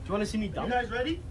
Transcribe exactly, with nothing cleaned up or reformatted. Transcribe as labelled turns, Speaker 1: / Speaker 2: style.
Speaker 1: want to see me
Speaker 2: You
Speaker 1: dunk?
Speaker 2: guys ready?